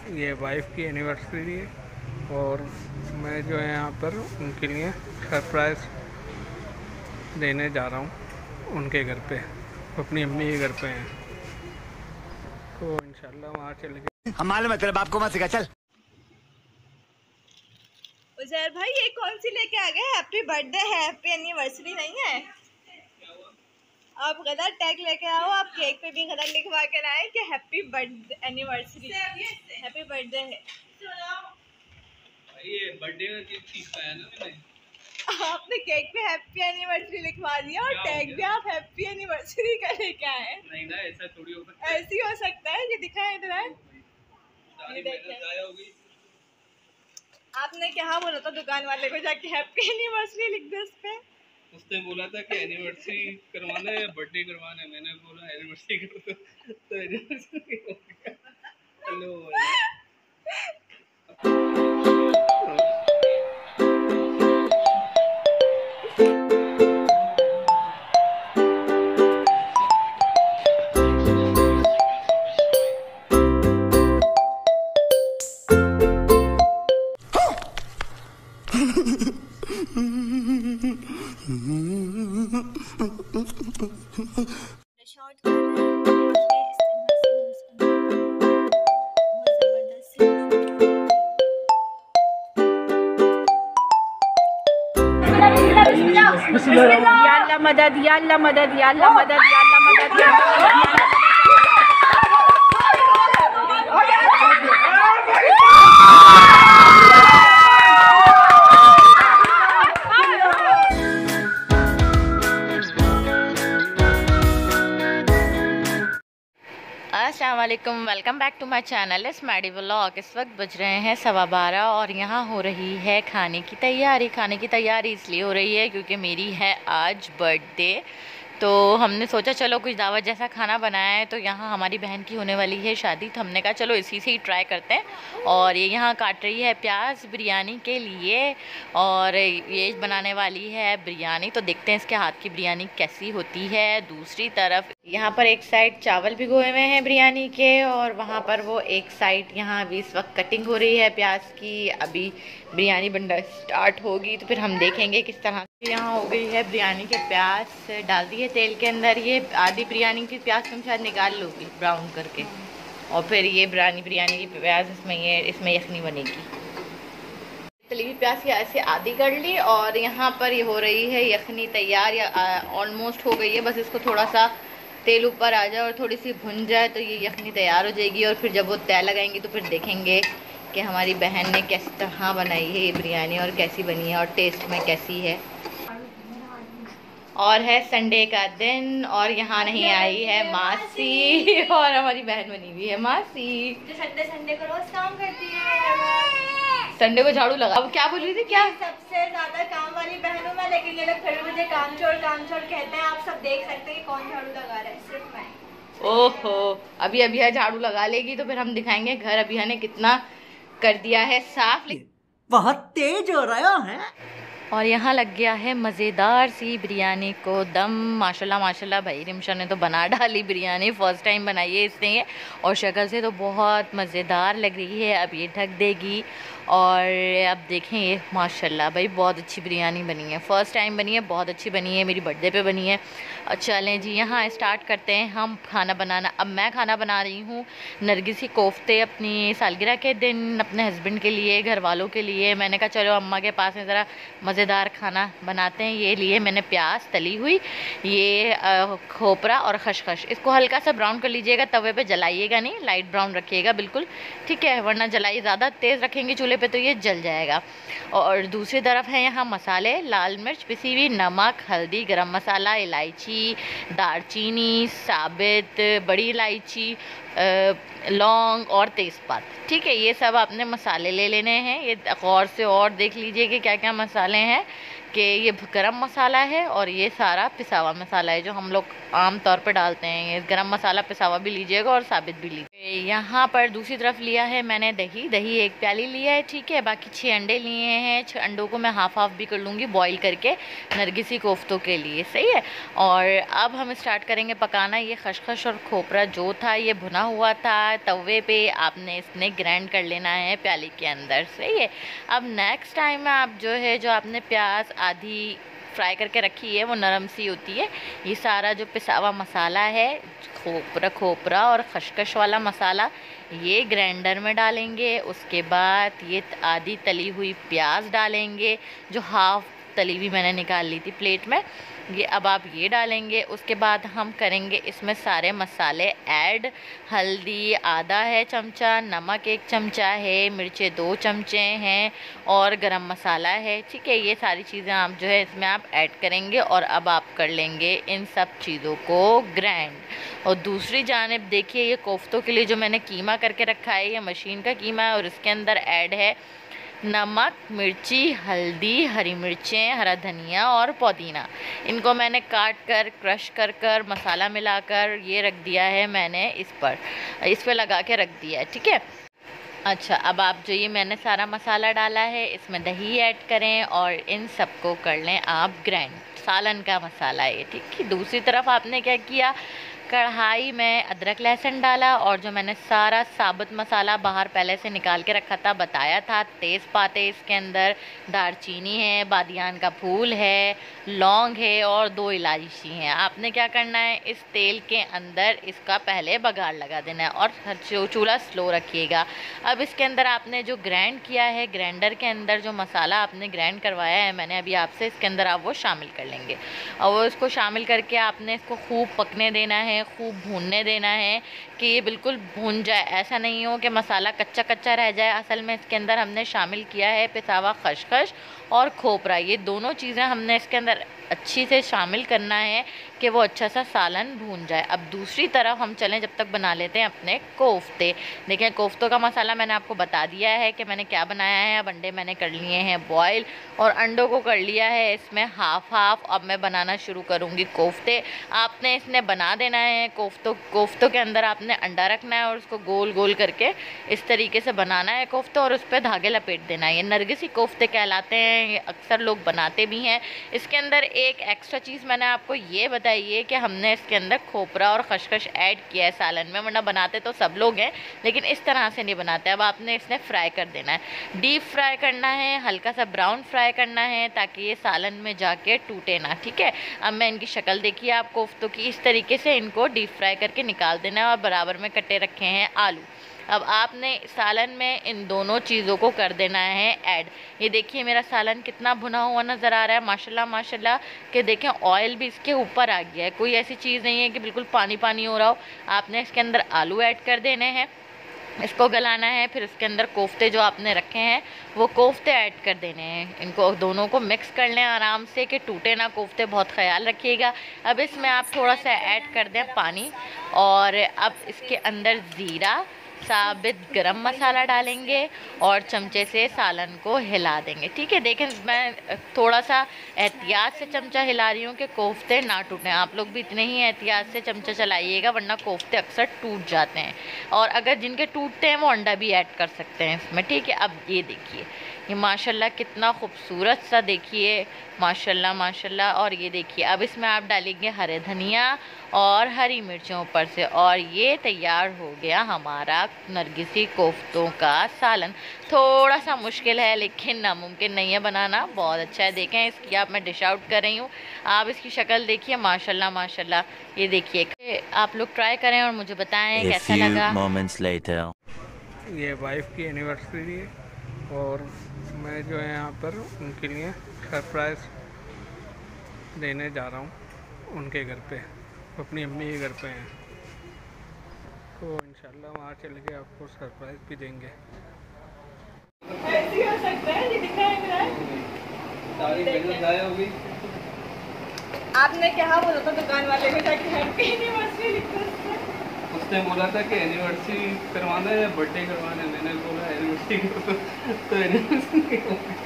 ये वाइफ की एनिवर्सरी है और मैं जो है यहाँ पर उनके लिए सरप्राइज़ देने जा रहा हूँ उनके घर पे, अपनी अम्मी के घर पे हैं, तो इंशाल्लाह वहाँ चले गए। हम मालूम है तेरे बाप को मत सिखा, चल। उजैर भाई ये कौन सी लेके आ गए? हैप्पी बर्थडे है, हैप्पी एनिवर्सरी नहीं है। आप गलत टैग लेके आओ, आप केक पे भी गलत लिखवा के लाए कि happy birthday anniversary, happy birthday है। ये बर्थडे का केक ठीक है ना, मैंने आपने केक पे हैप्पी एनिवर्सरी लिखवा दिया और टैग भी आप हैप्पी एनिवर्सरी का लेके आए। नहीं ना, ऐसा थोड़ी हो सकता है। ऐसे ही हो सकता है, ये दिखाएं इधर। ये देखें, आपने क्या बोला था दुकान वाले को जाके हैप्पी एनिवर्सरी लिख दो उस पे? उसने बोला था कि एनिवर्सरी करवाना है या बर्थडे करवाना है, मैंने बोला एनिवर्सरी करो तो एनिवर्सरी हो गया। हेलो या अल्लाह मदद, या अल्लाह मदद, या अल्लाह मदद, या अल्लाह मदद, या अल्लाह मदद। अस्सलाम वालेकुम, welcome back to my channel smarty vlog. इस वक्त बज रहे हैं 12:15 और यहाँ हो रही है खाने की तैयारी। खाने की तैयारी इसलिए हो रही है क्योंकि मेरी है आज बर्थडे, तो हमने सोचा चलो कुछ दावत जैसा खाना बनाया है। तो यहाँ हमारी बहन की होने वाली है शादी, तो हमने कहा चलो इसी से ही ट्राई करते हैं। और ये यहाँ काट रही है प्याज बिरयानी के लिए और ये बनाने वाली है बिरयानी, तो देखते हैं इसके हाथ की बिरयानी कैसी होती है। दूसरी तरफ यहाँ पर एक साइड चावल भिगोए हुए हैं बिरयानी के और वहाँ पर वो एक साइड यहाँ अभी इस वक्त कटिंग हो रही है प्याज की। अभी बिरयानी बनना स्टार्ट होगी तो फिर हम देखेंगे किस तरह। यहाँ हो गई है बिरयानी के प्याज डाल दिए तेल के अंदर। ये आधी बिरयानी की प्याज तुम शायद निकाल लोगी ब्राउन करके, और फिर ये बिरयानी की प्याज इसमें यखनी बनेगी। तली हुई प्याज की ऐसे आधी कर ली और यहाँ पर ये हो रही है यखनी तैयार, या ऑलमोस्ट हो गई है। बस इसको थोड़ा सा तेल ऊपर आ जाए और थोड़ी सी भुन जाए तो ये यखनी तैयार हो जाएगी। और फिर जब वो तय लगाएंगी तो फिर देखेंगे कि हमारी बहन ने किस तरह बनाई है ये बिरयानी और कैसी बनी है और टेस्ट में कैसी है। और है संडे का दिन और यहाँ नहीं आई है मासी और हमारी बहन बनी हुई है मासी, जो संडे को रोज काम करती है। संडे को झाड़ू लगा। अब क्या बोल रही थी? क्या सबसे ज्यादा काम वाली बहन हूँ मैं, लेकिन ये लोग फिर मुझे काम छोड़ कहते हैं। आप सब देख सकते हैं कौन झाड़ू लगा रहा है, सिर्फ मैं। ओहो, अभी अभी झाड़ू लगा लेगी तो फिर हम दिखाएंगे घर अभी ने कितना कर दिया है साफ। बहुत तेज हो रहा है। और यहाँ लग गया है मज़ेदार सी बिरयानी को दम। माशाल्लाह माशाल्लाह भाई रिमशा ने तो बना डाली बिरयानी, फ़र्स्ट टाइम बनाई है इसने और शक्ल से तो बहुत मज़ेदार लग रही है। अब ये ढक देगी और अब देखें ये माशाल्लाह भाई बहुत अच्छी बिरयानी बनी है, फ़र्स्ट टाइम बनी है, बहुत अच्छी बनी है, मेरी बर्थडे पे बनी है। चलें जी यहाँ स्टार्ट करते हैं हम खाना बनाना। अब मैं खाना बना रही हूँ नरगिसी कोफ्ते अपनी सालगिरह के दिन अपने हस्बैंड के लिए, घर वालों के लिए। मैंने कहा चलो अम्मा के पास में ज़रा मज़ेदार खाना बनाते हैं। ये लिए मैंने प्याज तली हुई, ये खोपरा और खशखश। इसको हल्का सा ब्राउन कर लीजिएगा, तवे पे जलाइएगा नहीं, लाइट ब्राउन रखिएगा बिल्कुल, ठीक है, वरना जलाई ज़्यादा तेज़ रखेंगे चूल्हे पे तो ये जल जाएगा। और दूसरी तरफ है यहाँ मसाले, लाल मिर्च पिसी हुई, नमक, हल्दी, गरम मसाला, इलायची, दालचीनी, साबित बड़ी इलायची, लौंग और तेज़पात, ठीक है। ये सब आपने मसाले ले लेने हैं। ये गौर से और देख लीजिए कि क्या क्या मसाले हैं, कि ये गरम मसाला है और ये सारा पिसा हुआ मसाला है जो हम लोग आम तौर पे डालते हैं। ये गरम मसाला पिसा हुआ भी लीजिएगा और साबित भी लीजिए। यहाँ पर दूसरी तरफ लिया है मैंने दही। दही 1 प्याली लिया है, ठीक है। बाकी 6 अंडे लिए हैं। 6 अंडों को मैं हाफ भी कर लूँगी बॉईल करके नरगिसी कोफ्तों के लिए, सही है। और अब हम स्टार्ट करेंगे पकाना। ये खसखस और खोपरा जो था ये भुना हुआ था तवे पे, आपने इसने ग्राइंड कर लेना है प्याली के अंदर, सही है। अब नेक्स्ट टाइम में आप जो आपने प्याज आधी फ्राई करके रखी है वो नरम सी होती है, ये सारा जो पिसा हुआ मसाला है, खोपरा और खसखस वाला मसाला, ये ग्राइंडर में डालेंगे। उसके बाद ये आधी तली हुई प्याज डालेंगे, जो हाफ तली हुई मैंने निकाल ली थी प्लेट में, ये अब आप ये डालेंगे। उसके बाद हम करेंगे इसमें सारे मसाले ऐड। हल्दी आधा है चमचा, नमक 1 चमचा है, मिर्चें 2 चमचे हैं और गरम मसाला है, ठीक है। ये सारी चीज़ें आप इसमें आप ऐड करेंगे और अब आप कर लेंगे इन सब चीज़ों को ग्राइंड। और दूसरी जानिब देखिए, ये कोफ्तों के लिए जो मैंने कीमा करके रखा है ये मशीन का कीमा है और इसके अंदर ऐड है नमक, मिर्ची, हल्दी, हरी मिर्चें, हरा धनिया और पुदीना। इनको मैंने काट कर क्रश कर मसाला मिलाकर ये रख दिया है मैंने इस पर लगा के रख दिया है, ठीक है। अच्छा, अब आप ये मैंने सारा मसाला डाला है, इसमें दही ऐड करें और इन सबको कर लें आप ग्राइंड। सालन का मसाला है, ठीक है। दूसरी तरफ आपने क्या किया, कढ़ाई में अदरक लहसुन डाला और जो मैंने सारा साबुत मसाला बाहर पहले से निकाल के रखा था, बताया था, तेज़पात है इसके अंदर, दालचीनी है, बादियान का फूल है, लौंग है और 2 इलायची हैं। आपने क्या करना है, इस तेल के अंदर इसका पहले बघार लगा देना है और चूल्हा स्लो रखिएगा। अब इसके अंदर आपने जो ग्राइंड किया है, ग्राइंडर के अंदर जो मसाला आपने ग्राइंड करवाया है मैंने अभी आपसे, इसके अंदर आप वो शामिल कर लेंगे और वो इसको शामिल करके आपने इसको खूब पकने देना है, खूब भूनने देना है कि ये बिल्कुल भून जाए। ऐसा नहीं हो कि मसाला कच्चा कच्चा रह जाए। असल में इसके अंदर हमने शामिल किया है पिसा हुआ खसखस और खोपरा, ये दोनों चीज़ें हमने इसके अंदर अच्छी से शामिल करना है कि वो अच्छा सा सालन भून जाए। अब दूसरी तरफ हम चलें, जब तक बना लेते हैं अपने कोफ्ते। देखें, कोफ्तों का मसाला मैंने आपको बता दिया है कि मैंने क्या बनाया है। अब अंडे मैंने कर लिए हैं बॉयल और अंडों को कर लिया है इसमें हाफ। अब मैं बनाना शुरू करूँगी कोफ्ते। आपने इसने बना देना है कोफ्तों के अंदर आपने अंडा रखना है और उसको गोल गोल करके इस तरीके से बनाना है कोफ्ते और उस पर धागे लपेट देना है। ये नरगिसी कोफ्ते कहलाते हैं, ये अक्सर लोग बनाते भी हैं। इसके अंदर एक एक्स्ट्रा चीज़ मैंने आपको ये बताइए कि हमने इसके अंदर खोपरा और खसखस ऐड किया है सालन में, वरना बनाते तो सब लोग हैं लेकिन इस तरह से नहीं बनाते। अब आपने इसने फ्राई कर देना है, डीप फ्राई करना है, हल्का सा ब्राउन फ्राई करना है ताकि ये सालन में जाके टूटे ना, ठीक है। अब मैं इनकी शक्ल देखिए आप कोफ्तों की, इस तरीके से इनको डीप फ्राई करके निकाल देना है और बराबर में कटे रखे हैं आलू। अब आपने सालन में इन दोनों चीज़ों को कर देना है ऐड। ये देखिए मेरा सालन कितना भुना हुआ नज़र आ रहा है, माशाल्लाह माशाल्लाह कि देखें ऑयल भी इसके ऊपर आ गया है। कोई ऐसी चीज़ नहीं है कि बिल्कुल पानी पानी हो रहा हो। आपने इसके अंदर आलू ऐड कर देने हैं, इसको गलाना है। फिर इसके अंदर कोफ्ते जो आपने रखे हैं वो कोफ्ते ऐड कर देने हैं। इनको दोनों को मिक्स कर लें आराम से कि टूटे ना कोफ्ते, बहुत ख्याल रखिएगा। अब इसमें आप थोड़ा सा ऐड कर दें पानी और अब इसके अंदर ज़ीरा, साबित गरम मसाला डालेंगे और चमचे से सालन को हिला देंगे, ठीक है। देखें मैं थोड़ा सा एहतियात से चमचा हिला रही हूँ कि कोफ्ते ना टूटें। आप लोग भी इतने ही एहतियात से चमचा चलाइएगा वरना कोफ्ते अक्सर टूट जाते हैं। और अगर जिनके टूटते हैं वो अंडा भी ऐड कर सकते हैं इसमें, ठीक है। अब ये देखिए, ये माशाल्लाह कितना खूबसूरत सा, देखिए माशाल्लाह माशाल्लाह। और ये देखिए अब इसमें आप डालेंगे हरे धनिया और हरी मिर्चों ऊपर से और ये तैयार हो गया हमारा नरगिसी कोफ्तों का सालन। थोड़ा सा मुश्किल है लेकिन नामुमकिन नहीं है बनाना, बहुत अच्छा है। देखें इसकी आप मैं डिश आउट कर रही हूँ, आप इसकी शक्ल देखिए माशाल्लाह माशाल्लाह। ये देखिए आप लोग ट्राई करें और मुझे बताएं कैसा लगा। ये वाइफ की एनिवर्सरी है और मैं जो है यहाँ पर उनके लिए सरप्राइज़ देने जा रहा हूँ उनके घर पे, अपनी अम्मी के घर पे हैं, तो इंशाल्लाह वहाँ चल के आपको सरप्राइज़ भी देंगे। ऐसे हो सकता है, ये दिखाया मेरा सारी मेहनत ज़ाया होगी। आपने क्या बोला था दुकान वाले को जाके हैप्पी एनिवर्सरी लिखो। उसने बोला था कि एनिवर्सरी करवाना है या बर्थडे करवाना है, मैंने बोला एनिवर्सरी तो एनिवर्सरी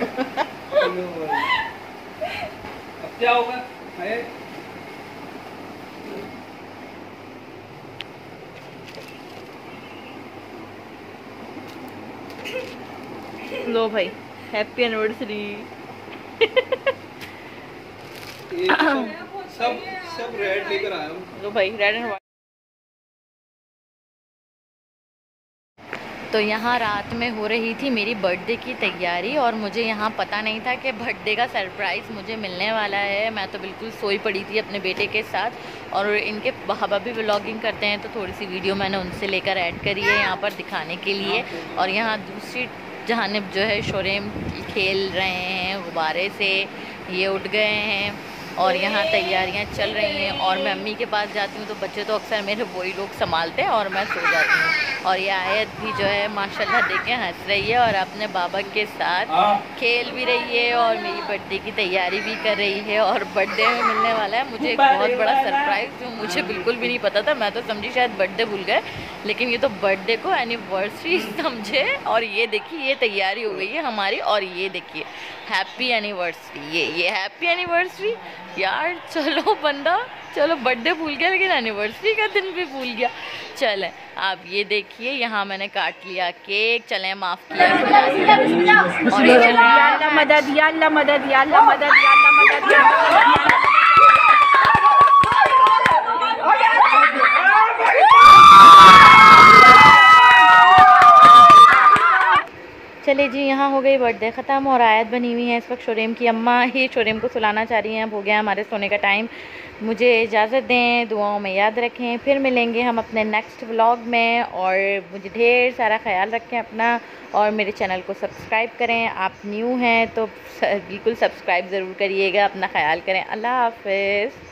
अब क्या होगा है? लो भाई, हैप्पी एनिवर्सरी। सब रेड लेकर आया हूँ। लो भाई, रेड एंड व्हाइट। तो यहाँ रात में हो रही थी मेरी बर्थडे की तैयारी और मुझे यहाँ पता नहीं था कि बर्थडे का सरप्राइज़ मुझे मिलने वाला है। मैं तो बिल्कुल सोई पड़ी थी अपने बेटे के साथ और इनके बाबा भी व्लॉगिंग करते हैं तो थोड़ी सी वीडियो मैंने उनसे लेकर ऐड करी है यहाँ पर दिखाने के लिए। और यहाँ दूसरी जानिब जो है शोरेम खेल रहे हैं गुब्बारे से, ये उठ गए हैं और यहाँ तैयारियाँ चल रही हैं। और मैं अम्मी के पास जाती हूँ तो बच्चे तो अक्सर मेरे वही लोग संभालते हैं और मैं सो जाती हूँ। और ये आयत भी जो है माशाल्लाह देखें हंस रही है और अपने बाबा के साथ खेल भी रही है और मेरी बर्थडे की तैयारी भी कर रही है। और बर्थडे में मिलने वाला है मुझे एक बहुत बड़ा सरप्राइज़ जो मुझे बिल्कुल भी नहीं पता था। मैं तो समझी शायद बर्थडे भूल गए, लेकिन ये तो बर्थडे को एनिवर्सरी समझे। और ये देखिए ये तैयारी हो गई है हमारी और ये देखिए हैप्पी एनिवर्सरी। ये हैप्पी एनिवर्सरी यार। चलो बंदा, चलो बर्थडे भूल गया लेकिन एनिवर्सरी का दिन भी भूल गया। चलें आप ये देखिए यहाँ मैंने काट लिया केक। चलें माफ़ किया और ये चल रही है अल्लाह मदद, या अल्लाह मदद, या अल्लाह मदद, या अल्लाह मदद, या अल्लाह मदद। चले जी, यहाँ हो गई बर्थडे ख़त्म और आयत बनी हुई है इस वक्त शोरेम की। अम्मा ही शोरेम को सुलाना चाह रही हैं। अब हो गया हमारे सोने का टाइम। मुझे इजाज़त दें, दुआओं में याद रखें। फिर मिलेंगे हम अपने नेक्स्ट व्लॉग में और मुझे ढेर सारा ख्याल रखें अपना और मेरे चैनल को सब्सक्राइब करें। आप न्यू हैं तो बिल्कुल सब्सक्राइब ज़रूर करिएगा। अपना ख्याल करें। अल्लाह हाफ़िज़।